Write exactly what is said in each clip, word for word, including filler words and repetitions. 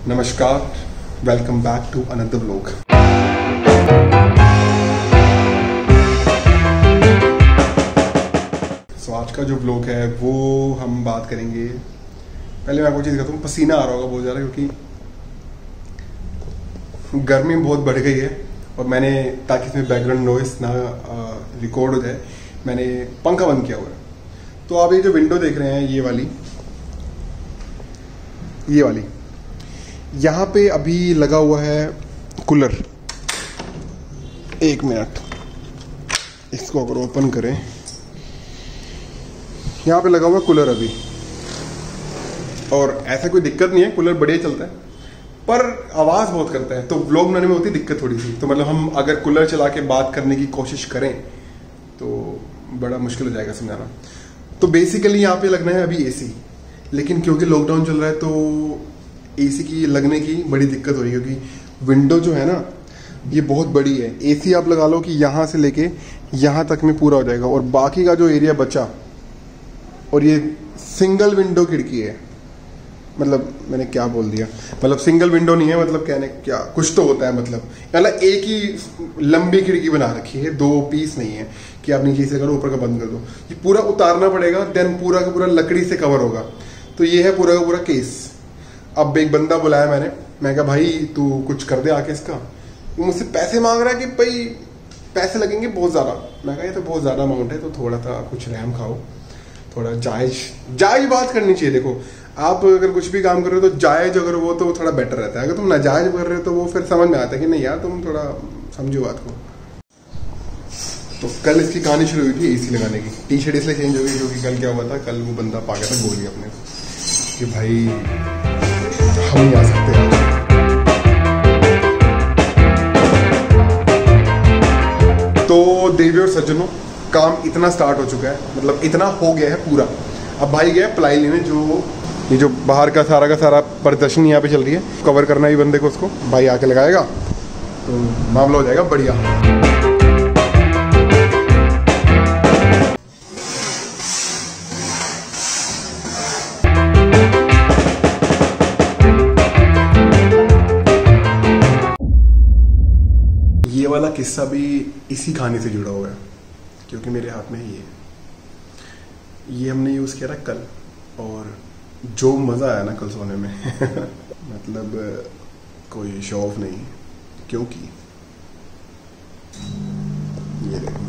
नमस्कार, welcome back to another vlog. So आज का जो व्लॉग है वो हम बात करेंगे। पहले मैं आपको चीज़ कहता हूँ, पसीना आ रहा होगा बहुत ज़्यादा क्योंकि गर्मी बहुत बढ़ गई है और मैंने, ताकि इसमें बैकग्राउंड नॉइस ना रिकॉर्ड हो जाए, मैंने पंखा बंद किया हुआ है। तो आप ये जो विंडो देख रहे हैं, ये वाली ये वाली यहाँ पे अभी लगा हुआ है कूलर। एक मिनट, इसको अगर ओपन करें, यहाँ पे लगा हुआ कूलर अभी, और ऐसा कोई दिक्कत नहीं है, कूलर बढ़िया चलता है, पर आवाज़ बहुत करता है। तो व्लॉग बनाने में होती दिक्कत थोड़ी सी। तो मतलब हम अगर कूलर चला के बात करने की कोशिश करें तो बड़ा मुश्किल हो जाएगा समझाना। तो बेसिकली यहाँ पे लगना है अभी एसी, लेकिन क्योंकि लॉकडाउन चल रहा है तो एसी की लगने की बड़ी दिक्कत हो रही है, क्योंकि विंडो जो है ना ये बहुत बड़ी है। एसी आप लगा लो कि यहाँ से लेके यहाँ तक में पूरा हो जाएगा, और बाकी का जो एरिया बचा, और ये सिंगल विंडो खिड़की है। मतलब मैंने क्या बोल दिया, मतलब सिंगल विंडो नहीं है, मतलब कहने क्या कुछ तो होता है, मतलब मतलब एक ही लंबी खिड़की बना रखी है, दो पीस नहीं है कि आप नीचे से करो ऊपर का बंद कर दो। ये पूरा उतारना पड़ेगा, देन पूरा का पूरा लकड़ी से कवर होगा। तो ये है पूरा का पूरा केस। अब एक बंदा बुलाया मैंने, मैं कहा भाई तू कुछ कर दे आके इसका। वो मुझसे पैसे मांग रहा है कि भाई पैसे लगेंगे बहुत ज़्यादा। मैं कहा ये तो बहुत ज़्यादा अमाउंट है, तो थोड़ा सा कुछ रहम खाओ, थोड़ा जायज जायज बात करनी चाहिए। देखो आप अगर कुछ भी काम कर रहे हो तो जायज अगर वो तो थोड़ा बेटर रहता है। अगर तुम नाजायज कर रहे हो तो वो फिर समझ में आता है कि नहीं यार तुम थोड़ा समझो बात को। तो कल इसकी कहानी शुरू हुई थी एसी लगाने की। टी शर्ट इसलिए चेंज हो गई क्योंकि कल क्या हुआ था, कल वो बंदा पा गया था गोली अपने कि भाई हम नहीं आ सकते आज। तो देवी और सज्जनों, काम इतना स्टार्ट हो चुका है, मतलब इतना हो गया है पूरा। अब भाई गया प्लाई लेने, जो ये जो बाहर का सारा का सारा प्रदर्शन यहाँ पे चल रही है, कवर करना ही बंदे को, उसको भाई आके लगाएगा तो मामला हो जाएगा बढ़िया। ये वाला किस्सा भी इसी कहानी से जुड़ा हुआ है, क्योंकि मेरे हाथ में ये ये हमने यूज़ किया था कल, और जो मज़ा आया ना कल सोने में मतलब कोई शो ऑफ नहीं, क्योंकि ये देखो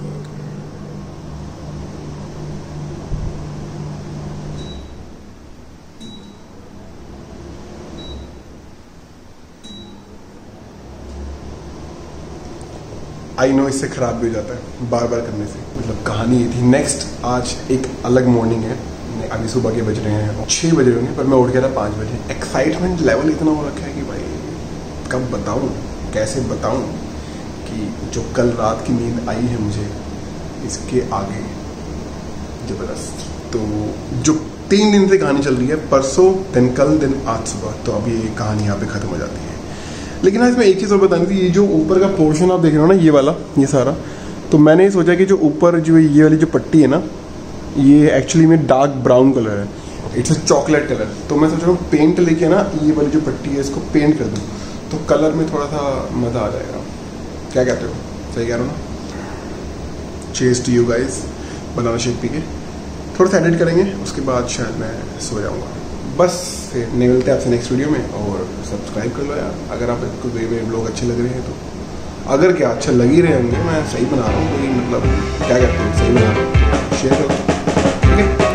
आई नो इससे ख़राब भी हो जाता है बार बार करने से। मतलब कहानी ये थी। नेक्स्ट आज एक अलग मॉर्निंग है। अभी सुबह के बज रहे हैं छः बज रहे होंगे, पर मैं उठ गया था पाँच बजे। एक्साइटमेंट लेवल इतना हो रखा है कि भाई कब बताऊँ, कैसे बताऊँ कि जो कल रात की नींद आई है मुझे, इसके आगे ज़बरदस्त। तो जो तीन दिन से कहानी चल रही है, परसों दिन कल दिन आज सुबह, तो अब ये कहानी यहाँ पे ख़त्म हो जाती है। लेकिन हाँ, इसमें एक चीज़ और बतानी थी। ये जो ऊपर का पोर्शन आप देख रहे हो ना, ये वाला, ये सारा, तो मैंने ये सोचा कि जो ऊपर जो ये वाली जो पट्टी है ना, ये एक्चुअली में डार्क ब्राउन कलर है, इट्स अ चॉकलेट कलर। तो मैं सोच रहा हूँ पेंट लेके ना ये वाली जो पट्टी है इसको पेंट कर दूँ, तो कलर में थोड़ा सा मज़ा आ जाएगा। क्या कहते हो, सही कह रहा हूँ ना? Cheers to you guys. Banana shake पी के थोड़ा सा एडिट करेंगे, उसके बाद शायद मैं सो जाऊँगा। बस फिर मिलते हैं आपसे नेक्स्ट वीडियो में, और सब्सक्राइब कर लो यार अगर आपको मेरे ब्लॉग अच्छे लग रहे हैं तो। अगर क्या अच्छे लग ही रहे होंगे, मैं सही बना रहा हूँ, कोई मतलब क्या कहते हैं, सही बना रहा हूँ, शेयर करो, ठीक है।